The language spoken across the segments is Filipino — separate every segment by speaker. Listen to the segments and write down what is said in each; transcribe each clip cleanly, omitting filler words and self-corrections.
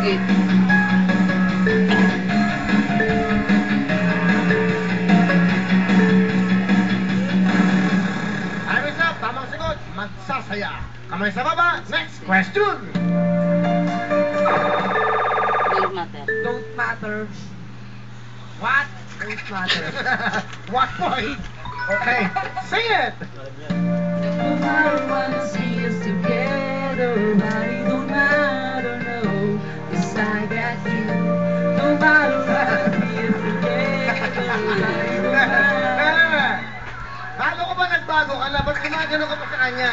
Speaker 1: Sige.
Speaker 2: Time's up. Tamang sagot. Magsasaya. Kamay sa baba. Next question.
Speaker 1: Don't matter.
Speaker 3: Don't matter.
Speaker 2: What?
Speaker 3: Don't matter.
Speaker 2: What point? Okay. Sing it.
Speaker 3: No matter what I see us together, buddy, don't matter, no, 'cause I got you. No matter what I see us together, buddy, don't matter.
Speaker 2: Bago ko ba nagbago ka na? Ba't gumagano ka pa sa kanya?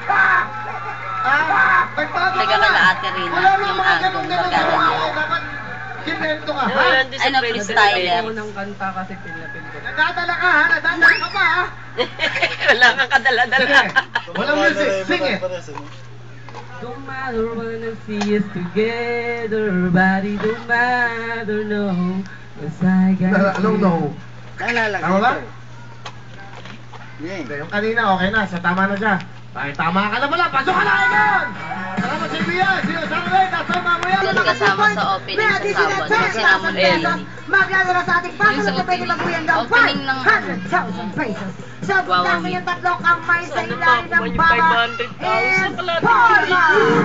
Speaker 2: Nagbago
Speaker 1: Teka
Speaker 2: ka
Speaker 1: ka
Speaker 2: na?
Speaker 1: na, Ate Rina,
Speaker 2: Wala nang
Speaker 1: yung
Speaker 2: mga
Speaker 1: album,
Speaker 2: ganun-ganun
Speaker 1: magkano
Speaker 2: sa
Speaker 1: yan?
Speaker 2: ako. Dapat kinento ka, ha?
Speaker 1: Ano, freestyler?
Speaker 3: Unang kanta kasi pinapin ko.
Speaker 2: Nadadala ka, ha? Nadadala ka pa, ha?
Speaker 1: Wala kang kadala-dala.
Speaker 2: Walang music. Sing it.
Speaker 3: Don't matter when I see us together, buddy, don't matter, no, 'cause I got you.
Speaker 2: Anong no? Tama ba?
Speaker 1: Yeah.
Speaker 2: Hindi, yung kanina okay na. So tama na siya. Ay, tama ka na pala. Pasok ka na, Egon! Salamat sa ibiyan. Sino sa akin? Nasa mamaya.
Speaker 1: Yung kasama sa opening sa Sabon, yung sinamon Ellie.
Speaker 4: Maglalaro sa ating
Speaker 1: Yung
Speaker 4: paso
Speaker 1: sa
Speaker 4: na pwede magbuyan ng
Speaker 1: opening ng
Speaker 4: 500,000 pesos. So,
Speaker 1: Wow,
Speaker 4: na
Speaker 1: mami.
Speaker 4: yung tatlong kamay sa
Speaker 1: Sana
Speaker 4: ilalim
Speaker 1: makuha
Speaker 4: ng
Speaker 1: yung
Speaker 4: baba.
Speaker 1: 500,000
Speaker 4: And
Speaker 1: pala.
Speaker 4: Paula!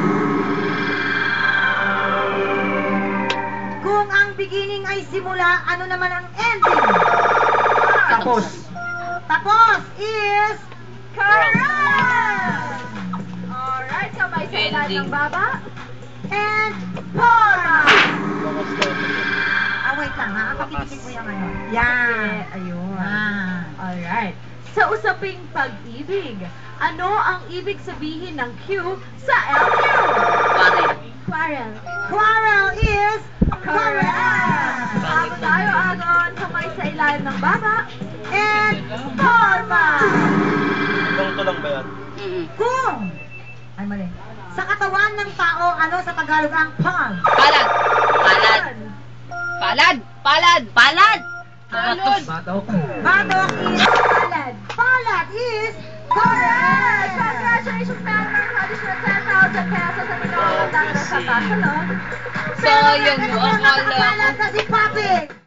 Speaker 4: Kung ang beginning ay simula, ano naman ang ending?
Speaker 2: Tapos.
Speaker 4: Tapos is correct! Alright, kamay sa ilalim
Speaker 1: Ending.
Speaker 4: ng baba. And Paula! Wait lang ha, pakitigin mo yung ano. Yan.
Speaker 5: Ayun.
Speaker 4: Ah.
Speaker 5: Alright. Sa usaping pag-ibig, ano ang ibig sabihin ng Q sa LQ?
Speaker 1: Pare.
Speaker 5: Quarrel.
Speaker 4: Quarrel is correct!
Speaker 5: Habang tayo agon, kamay sa ilalim ng baba.
Speaker 4: And forma!
Speaker 6: Ganito lang ba yan?
Speaker 4: Kung! Ay, mali. Sa katawan ng tao, ano sa Tagalog ang palm?
Speaker 1: Palad. Palad. Palad. Palad. Palad. Palad.
Speaker 3: Batok.
Speaker 4: Batok is palad. Palad is correct!
Speaker 5: Congratulations, Meron ng additional 10,000 pesos at ikaw ang dahil sa Tasalon.
Speaker 1: Sayang mo,
Speaker 4: Pero
Speaker 1: akala ko.
Speaker 4: nakapalad na si Papi!